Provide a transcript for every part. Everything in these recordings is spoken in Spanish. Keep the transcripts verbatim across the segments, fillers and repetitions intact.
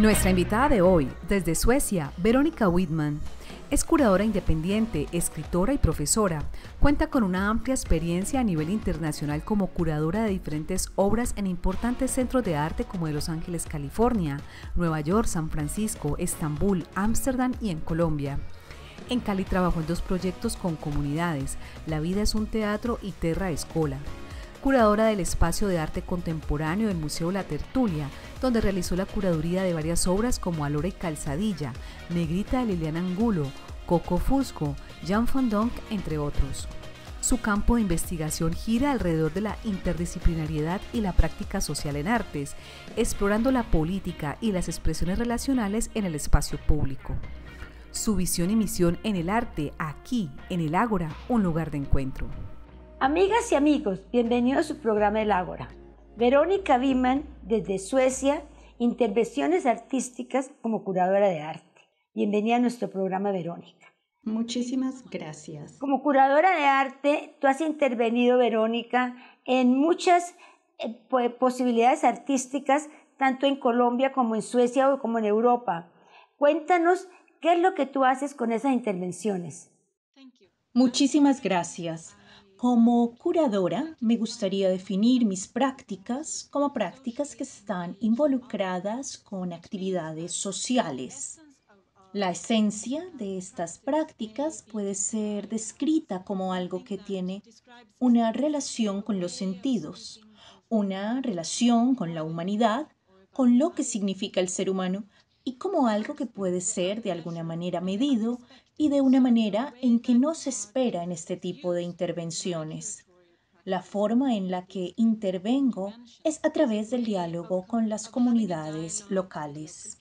Nuestra invitada de hoy, desde Suecia, Veronica Widman, es curadora independiente, escritora y profesora. Cuenta con una amplia experiencia a nivel internacional como curadora de diferentes obras en importantes centros de arte como de Los Ángeles, California, Nueva York, San Francisco, Estambul, Ámsterdam y en Colombia. En Cali trabajó en dos proyectos con comunidades, La Vida es un Teatro y Terra Escola. Curadora del espacio de arte contemporáneo del Museo La Tertulia, donde realizó la curaduría de varias obras como Alora y Calzadilla, Negrita de Liliana Angulo, Coco Fusco, Jan van Donk, entre otros. Su campo de investigación gira alrededor de la interdisciplinariedad y la práctica social en artes, explorando la política y las expresiones relacionales en el espacio público. Su visión y misión en el arte, aquí, en el Ágora, un lugar de encuentro. Amigas y amigos, bienvenidos a su programa El Ágora. Veronica Widman, desde Suecia, intervenciones artísticas como curadora de arte. Bienvenida a nuestro programa, Verónica. Muchísimas gracias. Como curadora de arte, tú has intervenido, Verónica, en muchas eh, posibilidades artísticas, tanto en Colombia como en Suecia o como en Europa. Cuéntanos, ¿qué es lo que tú haces con esas intervenciones? Muchísimas gracias. Como curadora, me gustaría definir mis prácticas como prácticas que están involucradas con actividades sociales. La esencia de estas prácticas puede ser descrita como algo que tiene una relación con los sentidos, una relación con la humanidad, con lo que significa el ser humano y como algo que puede ser de alguna manera medido y de una manera en que no se espera en este tipo de intervenciones. La forma en la que intervengo es a través del diálogo con las comunidades locales.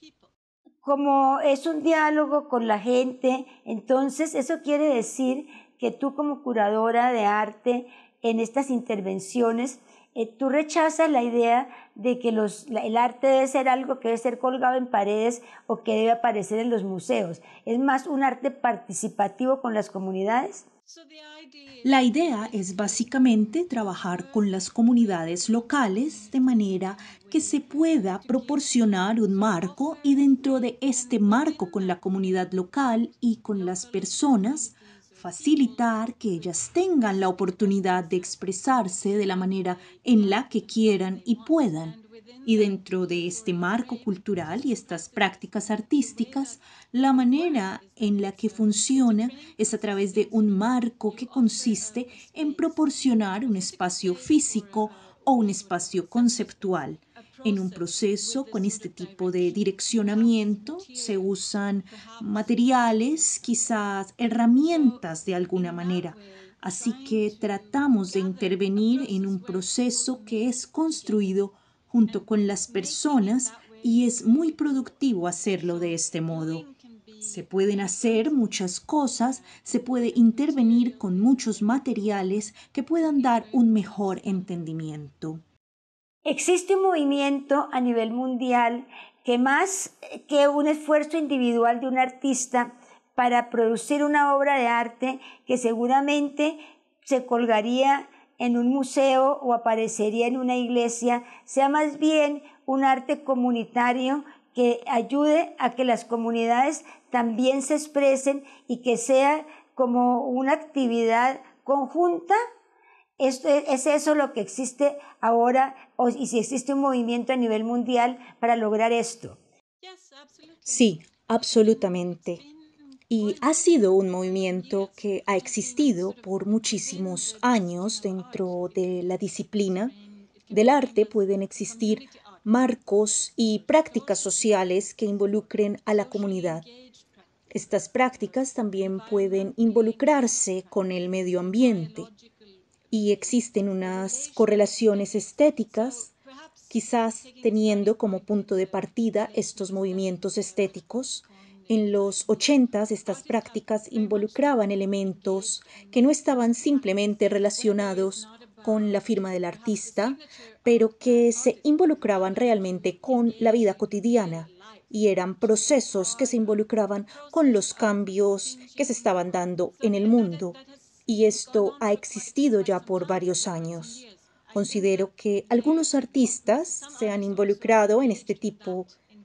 Como es un diálogo con la gente, entonces eso quiere decir que tú como curadora de arte en estas intervenciones, eh, tú rechazas la idea de que los, la, el arte debe ser algo que debe ser colgado en paredes o que debe aparecer en los museos. ¿Es más un arte participativo con las comunidades? La idea es básicamente trabajar con las comunidades locales de manera que se pueda proporcionar un marco y dentro de este marco con la comunidad local y con las personas, facilitar que ellas tengan la oportunidad de expresarse de la manera en la que quieran y puedan. Y dentro de este marco cultural y estas prácticas artísticas, la manera en la que funciona es a través de un marco que consiste en proporcionar un espacio físico o un espacio conceptual. En un proceso con este tipo de direccionamiento se usan materiales, quizás herramientas de alguna manera. Así que tratamos de intervenir en un proceso que es construido junto con las personas y es muy productivo hacerlo de este modo. Se pueden hacer muchas cosas, se puede intervenir con muchos materiales que puedan dar un mejor entendimiento. Existe un movimiento a nivel mundial que más que un esfuerzo individual de un artista para producir una obra de arte que seguramente se colgaría en un museo o aparecería en una iglesia, sea más bien un arte comunitario que ayude a que las comunidades también se expresen y que sea como una actividad conjunta. ¿Es, es eso lo que existe ahora o, y si existe un movimiento a nivel mundial para lograr esto? Sí, absolutamente. Y ha sido un movimiento que ha existido por muchísimos años dentro de la disciplina del arte. Pueden existir marcos y prácticas sociales que involucren a la comunidad. Estas prácticas también pueden involucrarse con el medio ambiente y existen unas correlaciones estéticas, quizás teniendo como punto de partida estos movimientos estéticos. En los ochentas estas prácticas involucraban elementos que no estaban simplemente relacionados con la firma del artista, pero que se involucraban realmente con la vida cotidiana y eran procesos que se involucraban con los cambios que se estaban dando en el mundo. Y esto ha existido ya por varios años. Considero que algunos artistas se han involucrado en este tipo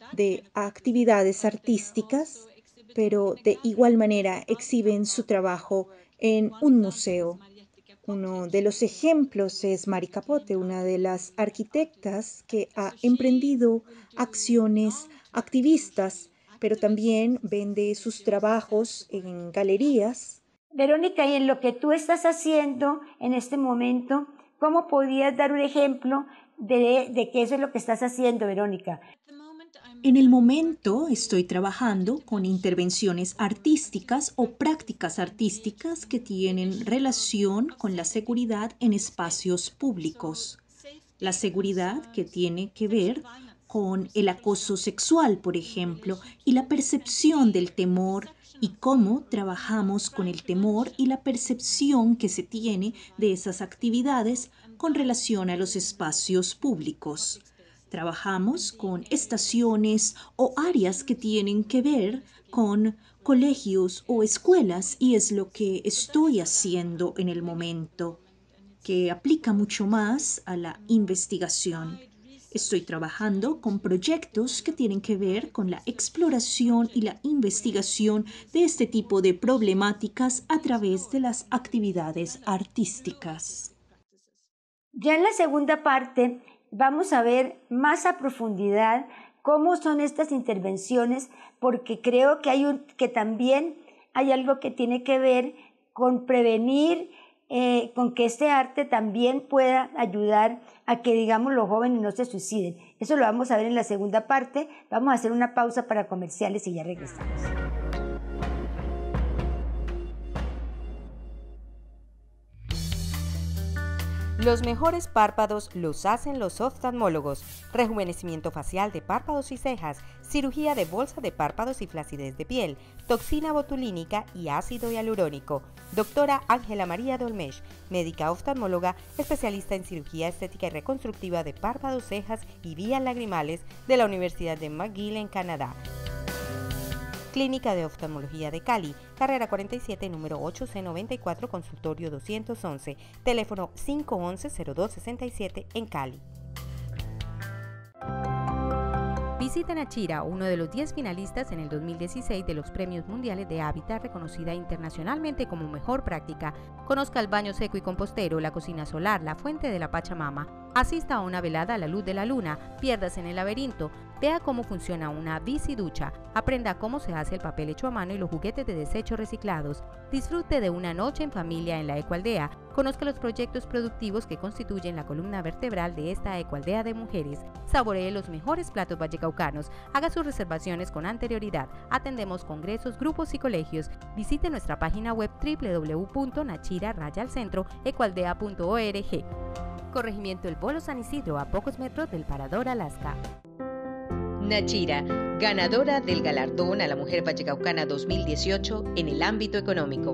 de actividades artísticas, pero de igual manera exhiben su trabajo en un museo. Uno de los ejemplos es Mari Capote, una de las arquitectas que ha emprendido acciones activistas, pero también vende sus trabajos en galerías. Verónica, y en lo que tú estás haciendo en este momento, ¿cómo podrías dar un ejemplo de, de que eso es lo que estás haciendo, Verónica? En el momento estoy trabajando con intervenciones artísticas o prácticas artísticas que tienen relación con la seguridad en espacios públicos. La seguridad que tiene que ver con el acoso sexual, por ejemplo, y la percepción del temor y cómo trabajamos con el temor y la percepción que se tiene de esas actividades con relación a los espacios públicos. Trabajamos con estaciones o áreas que tienen que ver con colegios o escuelas y es lo que estoy haciendo en el momento, que aplica mucho más a la investigación. Estoy trabajando con proyectos que tienen que ver con la exploración y la investigación de este tipo de problemáticas a través de las actividades artísticas. Ya en la segunda parte vamos a ver más a profundidad cómo son estas intervenciones, porque creo que, hay un, que también hay algo que tiene que ver con prevenir, eh, con que este arte también pueda ayudar a que, digamos, los jóvenes no se suiciden. Eso lo vamos a ver en la segunda parte. Vamos a hacer una pausa para comerciales y ya regresamos. Los mejores párpados los hacen los oftalmólogos. Rejuvenecimiento facial de párpados y cejas, cirugía de bolsa de párpados y flacidez de piel, toxina botulínica y ácido hialurónico. Doctora Ángela María Dolmesh, médica oftalmóloga, especialista en cirugía estética y reconstructiva de párpados, cejas y vías lagrimales de la Universidad de McGill en Canadá. Clínica de Oftalmología de Cali, carrera cuarenta y siete, número ocho C noventa y cuatro, consultorio doscientos once, teléfono cinco once, cero dos sesenta y siete en Cali. Visita Nachira, uno de los diez finalistas en el dos mil dieciséis de los Premios Mundiales de Hábitat, reconocida internacionalmente como mejor práctica. Conozca el baño seco y compostero, la cocina solar, la fuente de la Pachamama. Asista a una velada a la luz de la luna, piérdase en el laberinto, vea cómo funciona una biciducha, aprenda cómo se hace el papel hecho a mano y los juguetes de desechos reciclados. Disfrute de una noche en familia en la Ecoaldea. Conozca los proyectos productivos que constituyen la columna vertebral de esta Ecoaldea de mujeres. Saboree los mejores platos vallecaucanos. Haga sus reservaciones con anterioridad. Atendemos congresos, grupos y colegios. Visite nuestra página web doble u doble u doble u punto nachira raya al centro ecoaldea punto org. Corregimiento El Bolo San Isidro, a pocos metros del Parador Alaska. Nachira, ganadora del galardón a la Mujer Vallecaucana dos mil dieciocho en el ámbito económico.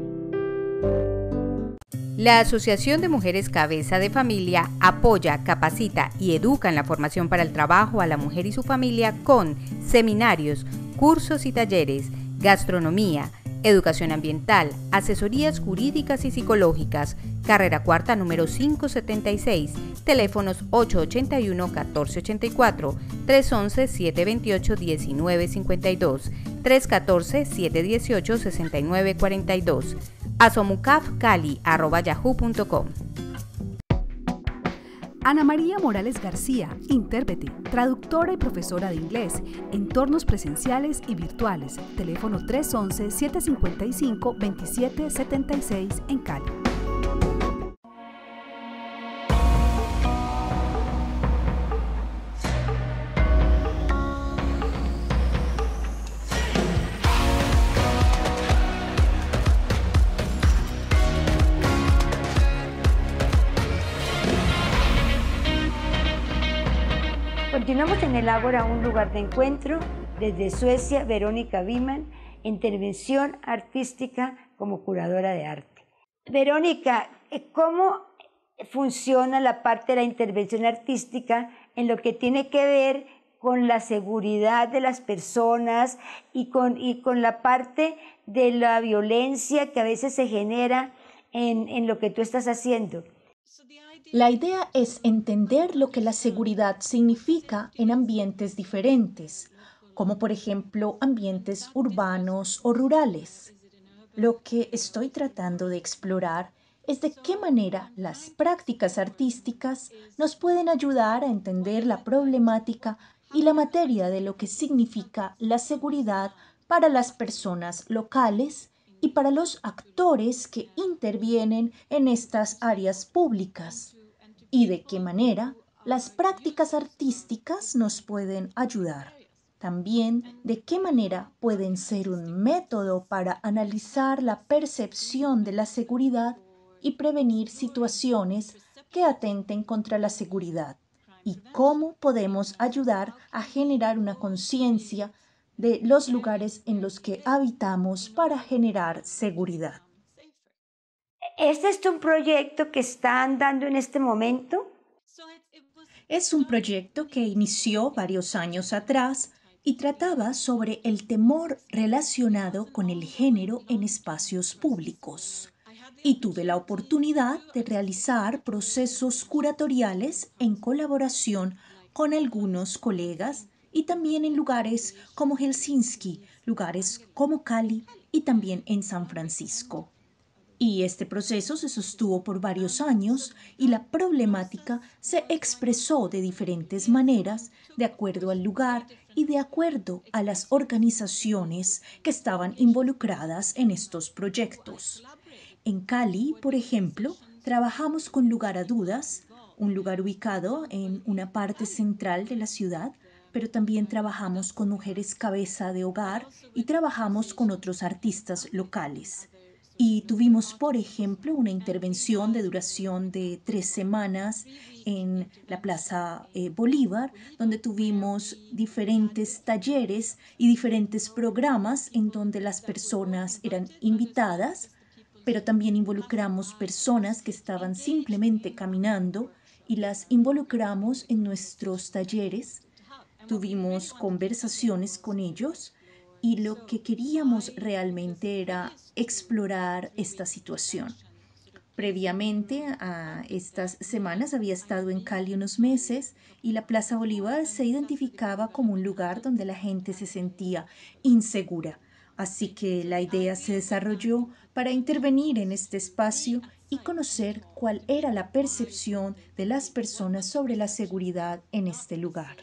La Asociación de Mujeres Cabeza de Familia apoya, capacita y educa en la formación para el trabajo a la mujer y su familia con seminarios, cursos y talleres, gastronomía, educación ambiental, asesorías jurídicas y psicológicas. Carrera cuarta, número quinientos setenta y seis, teléfonos ocho ocho uno, uno cuatro ocho cuatro, tres once, siete veintiocho, diecinueve cincuenta y dos, tres catorce, siete dieciocho, sesenta y nueve cuarenta y dos, asomucafcali arroba yahoo punto com. Ana María Morales García, intérprete, traductora y profesora de inglés, entornos presenciales y virtuales, teléfono tres once, siete cincuenta y cinco, veintisiete setenta y seis en Cali. Continuamos en el Ágora, un lugar de encuentro. Desde Suecia, Verónica Wiman, intervención artística como curadora de arte. Verónica, ¿cómo funciona la parte de la intervención artística en lo que tiene que ver con la seguridad de las personas y con, y con la parte de la violencia que a veces se genera en, en lo que tú estás haciendo? La idea es entender lo que la seguridad significa en ambientes diferentes. como por ejemplo ambientes urbanos o rurales. Lo que estoy tratando de explorar es de qué manera las prácticas artísticas nos pueden ayudar a entender la problemática y la materia de lo que significa la seguridad para las personas locales y para los actores que intervienen en estas áreas públicas, y de qué manera las prácticas artísticas nos pueden ayudar. También de qué manera pueden ser un método para analizar la percepción de la seguridad y prevenir situaciones que atenten contra la seguridad, y cómo podemos ayudar a generar una conciencia de los lugares en los que habitamos para generar seguridad. ¿Este es un proyecto que están dando en este momento? Es un proyecto que inició varios años atrás y trataba sobre el temor relacionado con el género en espacios públicos. Y tuve la oportunidad de realizar procesos curatoriales en colaboración con algunos colegas y también en lugares como Helsinki, lugares como Cali y también en San Francisco. Y este proceso se sostuvo por varios años y la problemática se expresó de diferentes maneras de acuerdo al lugar y de acuerdo a las organizaciones que estaban involucradas en estos proyectos. En Cali, por ejemplo, trabajamos con Lugar a Dudas, un lugar ubicado en una parte central de la ciudad, pero también trabajamos con mujeres cabeza de hogar y trabajamos con otros artistas locales. Y tuvimos, por ejemplo, una intervención de duración de tres semanas en la Plaza eh, Bolívar, donde tuvimos diferentes talleres y diferentes programas en donde las personas eran invitadas, pero también involucramos personas que estaban simplemente caminando y las involucramos en nuestros talleres. Tuvimos conversaciones con ellos y lo que queríamos realmente era explorar esta situación. Previamente a estas semanas había estado en Cali unos meses y la Plaza Bolívar se identificaba como un lugar donde la gente se sentía insegura. Así que la idea se desarrolló para intervenir en este espacio y conocer cuál era la percepción de las personas sobre la seguridad en este lugar.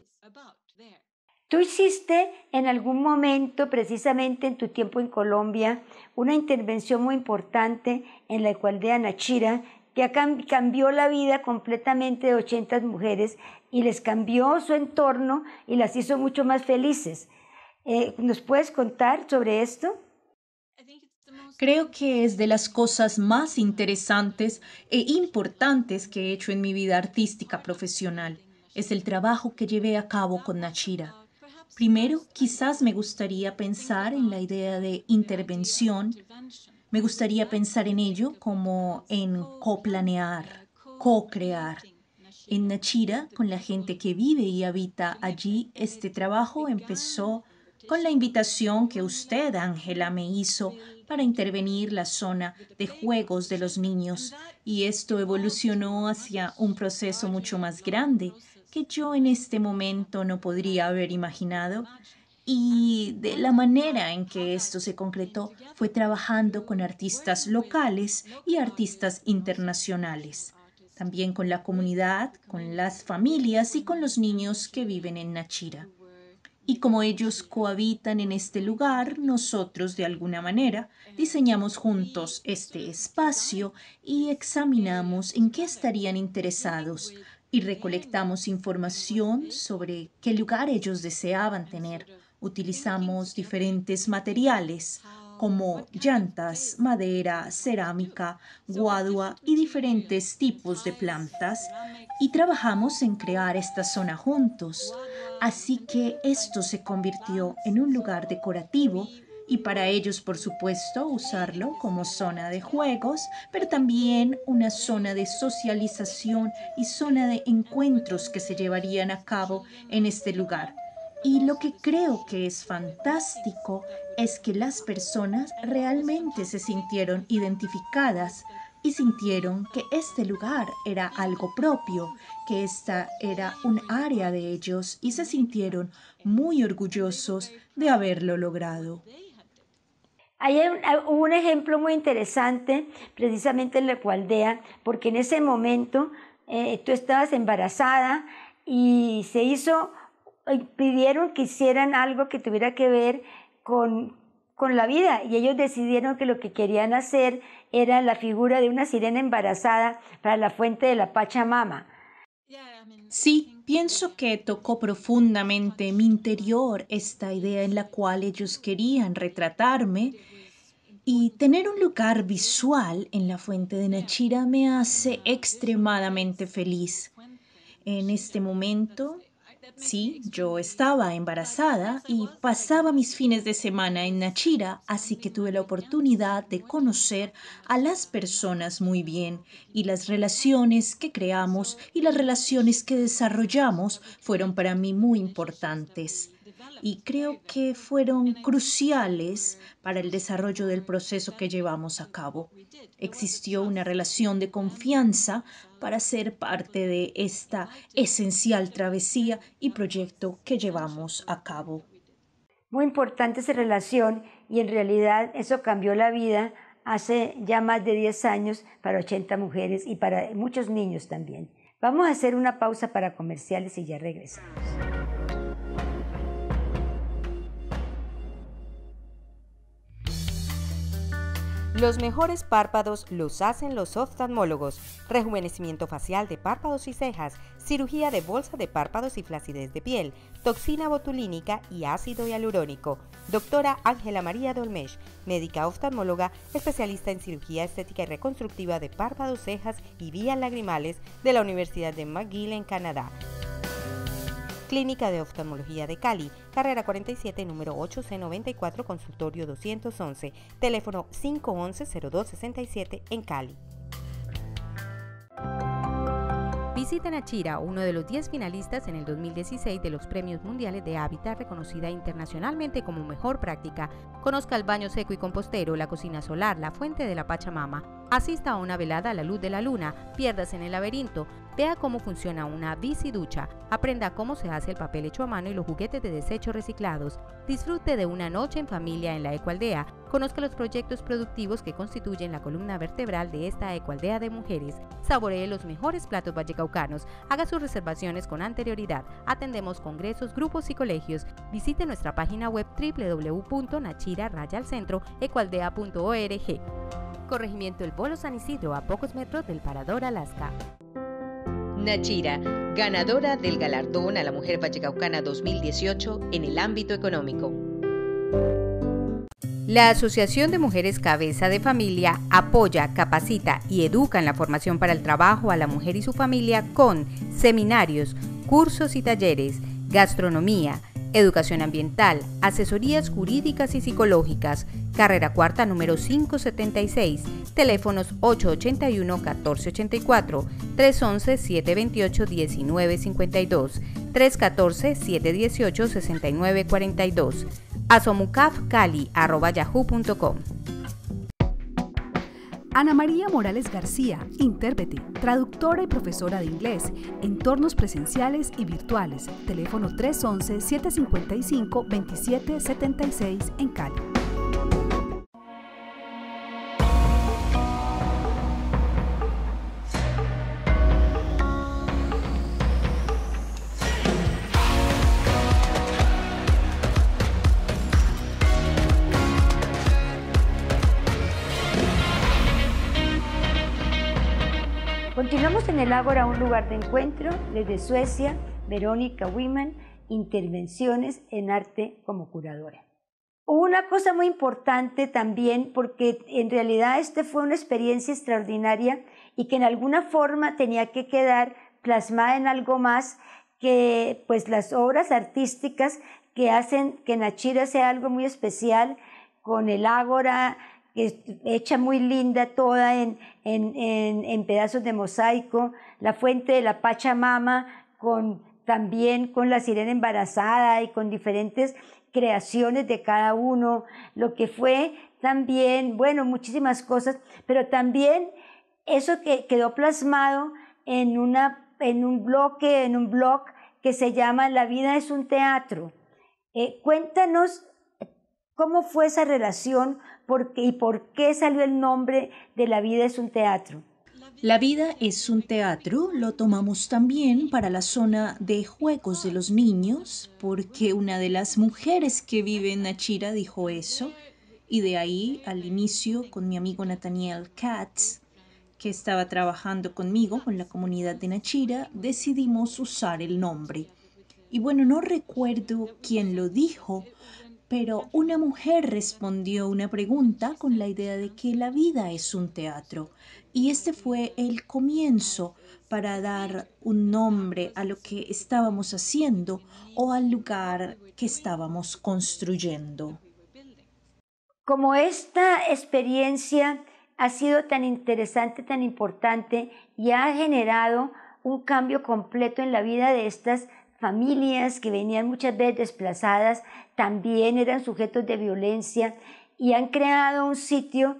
Tú hiciste en algún momento, precisamente en tu tiempo en Colombia, una intervención muy importante en la aldea Nachira que cambió la vida completamente de ochenta mujeres y les cambió su entorno y las hizo mucho más felices. Eh, ¿Nos puedes contar sobre esto? Creo que es de las cosas más interesantes e importantes que he hecho en mi vida artística profesional. Es el trabajo que llevé a cabo con Nachira. Primero, quizás me gustaría pensar en la idea de intervención. Me gustaría pensar en ello como en coplanear, co-crear. En Nachira, con la gente que vive y habita allí, este trabajo empezó con la invitación que usted, Ángela, me hizo para intervenir la zona de juegos de los niños, y esto evolucionó hacia un proceso mucho más grande que yo en este momento no podría haber imaginado. Y de la manera en que esto se concretó fue trabajando con artistas locales y artistas internacionales, también con la comunidad, con las familias y con los niños que viven en Nachira. Y como ellos cohabitan en este lugar, nosotros de alguna manera diseñamos juntos este espacio y examinamos en qué estarían interesados y recolectamos información sobre qué lugar ellos deseaban tener. Utilizamos diferentes materiales como llantas, madera, cerámica, guadua y diferentes tipos de plantas, y trabajamos en crear esta zona juntos. Así que esto se convirtió en un lugar decorativo y para ellos, por supuesto, usarlo como zona de juegos, pero también una zona de socialización y zona de encuentros que se llevarían a cabo en este lugar. Y lo que creo que es fantástico es que las personas realmente se sintieron identificadas y sintieron que este lugar era algo propio, que esta era un área de ellos y se sintieron muy orgullosos de haberlo logrado. Hay un, hubo un ejemplo muy interesante precisamente en la Ecoaldea, porque en ese momento eh, tú estabas embarazada y se hizo, pidieron que hicieran algo que tuviera que ver con, con la vida, y ellos decidieron que lo que querían hacer era la figura de una sirena embarazada para la fuente de la Pachamama. Sí, pienso que tocó profundamente mi interior esta idea en la cual ellos querían retratarme, y tener un lugar visual en la fuente de Nachira me hace extremadamente feliz. En este momento, sí, yo estaba embarazada y pasaba mis fines de semana en Nachira, así que tuve la oportunidad de conocer a las personas muy bien, y las relaciones que creamos y las relaciones que desarrollamos fueron para mí muy importantes. Y creo que fueron cruciales para el desarrollo del proceso que llevamos a cabo. Existió una relación de confianza para ser parte de esta esencial travesía y proyecto que llevamos a cabo. Muy importante esa relación, y en realidad eso cambió la vida hace ya más de diez años para ochenta mujeres y para muchos niños también. Vamos a hacer una pausa para comerciales y ya regresamos. Los mejores párpados los hacen los oftalmólogos. Rejuvenecimiento facial de párpados y cejas, cirugía de bolsa de párpados y flacidez de piel, toxina botulínica y ácido hialurónico. Doctora Ángela María Dolmesh, médica oftalmóloga, especialista en cirugía estética y reconstructiva de párpados, cejas y vías lagrimales de la Universidad de McGill en Canadá. Clínica de Oftalmología de Cali, carrera cuarenta y siete, número ocho C noventa y cuatro, consultorio doscientos once, teléfono cinco once, cero dos sesenta y siete en Cali. Visita Nachira, uno de los diez finalistas en el dos mil dieciséis de los Premios Mundiales de Hábitat, reconocida internacionalmente como mejor práctica. Conozca el baño seco y compostero, la cocina solar, la fuente de la Pachamama. Asista a una velada a la luz de la luna, piérdase en el laberinto, vea cómo funciona una bici ducha, aprenda cómo se hace el papel hecho a mano y los juguetes de desechos reciclados, disfrute de una noche en familia en la Ecoaldea, conozca los proyectos productivos que constituyen la columna vertebral de esta Ecoaldea de mujeres, saboree los mejores platos vallecaucanos, haga sus reservaciones con anterioridad, atendemos congresos, grupos y colegios, visite nuestra página web doble u doble u doble u punto nachira raya al centro ecoaldea punto org. Corregimiento El Bolo San Isidro, a pocos metros del Parador Alaska. Nachira, ganadora del galardón a la Mujer Vallecaucana dos mil dieciocho en el ámbito económico. La Asociación de Mujeres Cabeza de Familia apoya, capacita y educa en la formación para el trabajo a la mujer y su familia con seminarios, cursos y talleres, gastronomía, educación ambiental, asesorías jurídicas y psicológicas. Carrera cuarta, número quinientos setenta y seis, teléfonos ocho ocho uno, uno cuatro ocho cuatro, tres once, siete veintiocho, diecinueve cincuenta y dos, tres catorce, siete dieciocho, sesenta y nueve cuarenta y dos, asomucafcali arroba yahoo punto com. Ana María Morales García, intérprete, traductora y profesora de inglés, entornos presenciales y virtuales, teléfono tres once, siete cincuenta y cinco, veintisiete setenta y seis en Cali. Continuamos en el Ágora, un lugar de encuentro, desde Suecia, Verónica Wiman, intervenciones en arte como curadora. Hubo una cosa muy importante también, porque en realidad esta fue una experiencia extraordinaria y que en alguna forma tenía que quedar plasmada en algo más que pues las obras artísticas que hacen que Nachira sea algo muy especial, con el Ágora, hecha muy linda toda en, en, en, en pedazos de mosaico, la fuente de la Pachamama, con, también con la sirena embarazada y con diferentes creaciones de cada uno, lo que fue también, bueno, muchísimas cosas, pero también eso que quedó plasmado en, una, en un bloque, en un blog que se llama La vida es un teatro. Eh, cuéntanos cómo fue esa relación por qué, y por qué salió el nombre de La vida es un teatro. La vida es un teatro, lo tomamos también para la zona de juegos de los niños, porque una de las mujeres que vive en Nachira dijo eso, y de ahí al inicio con mi amigo Nathaniel Katz, que estaba trabajando conmigo con la comunidad de Nachira, decidimos usar el nombre. Y bueno, no recuerdo quién lo dijo, pero una mujer respondió una pregunta con la idea de que la vida es un teatro. Y este fue el comienzo para dar un nombre a lo que estábamos haciendo o al lugar que estábamos construyendo. Como esta experiencia ha sido tan interesante, tan importante y ha generado un cambio completo en la vida de estas familias que venían muchas veces desplazadas, también eran sujetos de violencia y han creado un sitio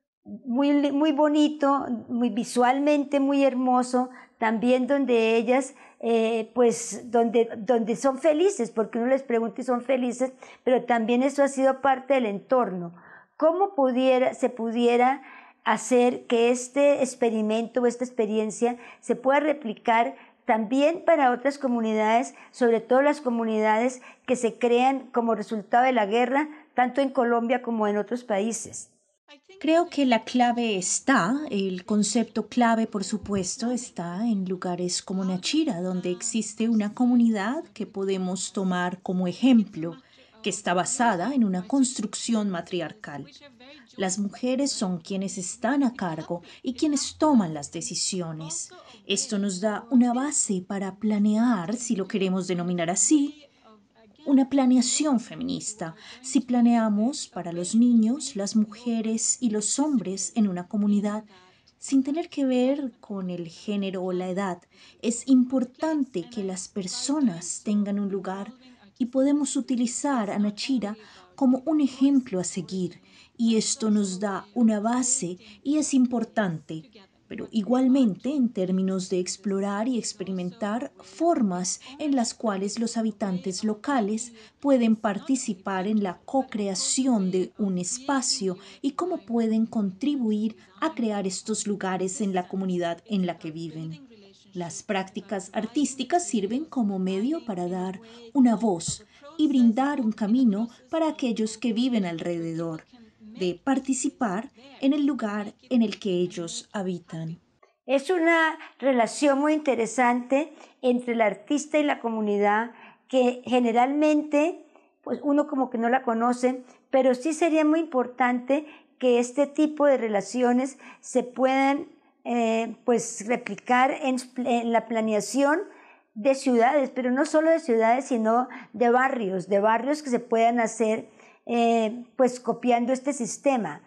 muy, muy bonito, muy visualmente muy hermoso, también donde ellas, eh, pues, donde, donde son felices, porque uno les pregunta y son felices, pero también eso ha sido parte del entorno. ¿Cómo pudiera, se pudiera hacer que este experimento o esta experiencia se pueda replicar también para otras comunidades, sobre todo las comunidades que se crean como resultado de la guerra, tanto en Colombia como en otros países? Creo que la clave está, el concepto clave por supuesto está en lugares como Nachira, donde existe una comunidad que podemos tomar como ejemplo, que está basada en una construcción matriarcal. Las mujeres son quienes están a cargo y quienes toman las decisiones. Esto nos da una base para planear, si lo queremos denominar así, una planeación feminista. Si planeamos para los niños, las mujeres y los hombres en una comunidad, sin tener que ver con el género o la edad, es importante que las personas tengan un lugar y podemos utilizar a Nachira como un ejemplo a seguir. Y esto nos da una base y es importante, pero igualmente en términos de explorar y experimentar formas en las cuales los habitantes locales pueden participar en la co-creación de un espacio y cómo pueden contribuir a crear estos lugares en la comunidad en la que viven. Las prácticas artísticas sirven como medio para dar una voz y brindar un camino para aquellos que viven alrededor, de participar en el lugar en el que ellos habitan. Es una relación muy interesante entre el artista y la comunidad que generalmente pues uno como que no la conoce, pero sí sería muy importante que este tipo de relaciones se puedan eh, pues replicar en, en la planeación de ciudades, pero no solo de ciudades, sino de barrios, de barrios que se puedan hacer Eh, pues copiando este sistema.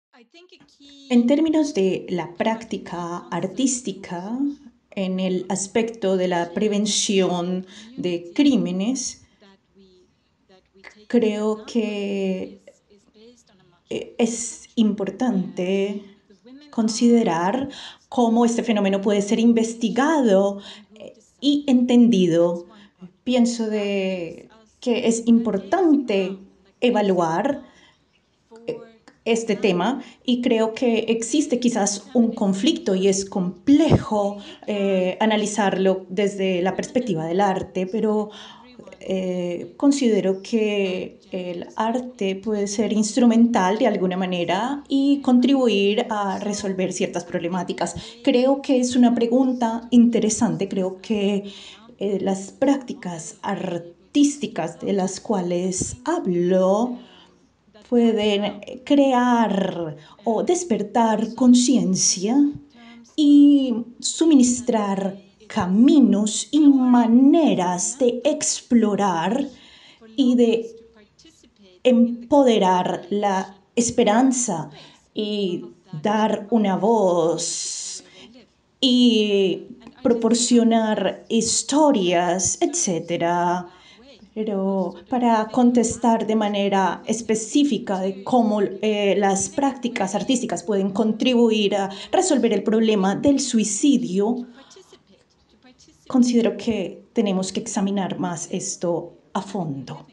En términos de la práctica artística, en el aspecto de la prevención de crímenes, creo que es importante considerar cómo este fenómeno puede ser investigado y entendido. Pienso de que es importante evaluar este tema y creo que existe quizás un conflicto y es complejo eh, analizarlo desde la perspectiva del arte, pero eh, considero que el arte puede ser instrumental de alguna manera y contribuir a resolver ciertas problemáticas. Creo que es una pregunta interesante, creo que eh, las prácticas artísticas de las cuales hablo pueden crear o despertar conciencia y suministrar caminos y maneras de explorar y de empoderar la esperanza y dar una voz y proporcionar historias, etcétera, Pero para contestar de manera específica de cómo eh, las prácticas artísticas pueden contribuir a resolver el problema del suicidio, considero que tenemos que examinar más esto a fondo.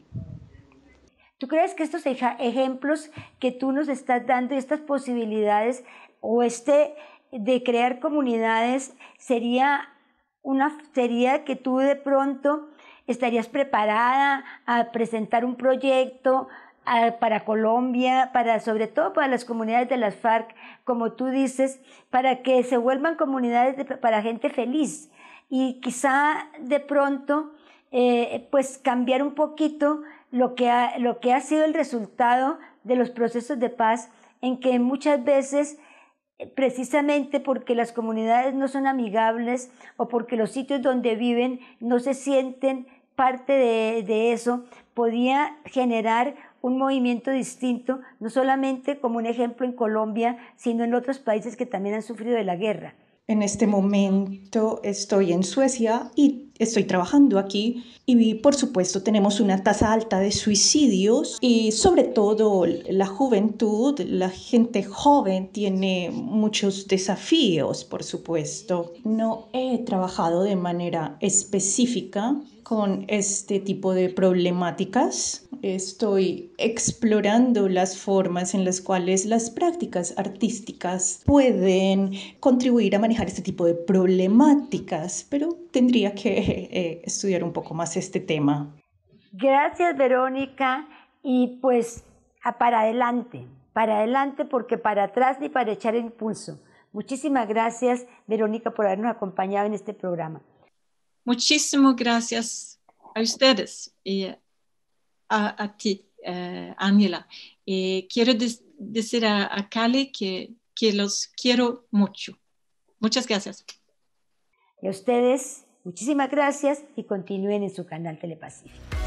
¿Tú crees que estos ejemplos que tú nos estás dando y estas posibilidades o este de crear comunidades sería, una, sería que tú de pronto estarías preparada a presentar un proyecto a, para Colombia, para, sobre todo para las comunidades de las FARC, como tú dices, para que se vuelvan comunidades de, para gente feliz y quizá de pronto eh, pues cambiar un poquito lo que, ha, lo que ha sido el resultado de los procesos de paz, en que muchas veces precisamente porque las comunidades no son amigables o porque los sitios donde viven no se sienten parte de, de eso, podía generar un movimiento distinto, no solamente como un ejemplo en Colombia, sino en otros países que también han sufrido de la guerra. En este momento estoy en Suecia y estoy trabajando aquí y por supuesto tenemos una tasa alta de suicidios y sobre todo la juventud, la gente joven tiene muchos desafíos, por supuesto. No he trabajado de manera específica con este tipo de problemáticas. Estoy explorando las formas en las cuales las prácticas artísticas pueden contribuir a manejar este tipo de problemáticas, pero tendría que eh, estudiar un poco más este tema. Gracias, Verónica, y pues a para adelante, para adelante porque para atrás ni para echar el impulso. Muchísimas gracias, Verónica, por habernos acompañado en este programa. Muchísimas gracias a ustedes y a, a ti, uh, Ángela. Y quiero des, decir a, a Cali que, que los quiero mucho. Muchas gracias. Y a ustedes, muchísimas gracias y continúen en su canal Telepacífico.